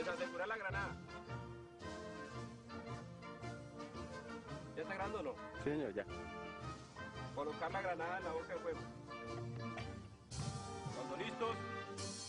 Pues asegurar la granada. ¿Ya está grabando o no? Sí, señor, ya. Colocar la granada en la boca de fuego. Cuando listos,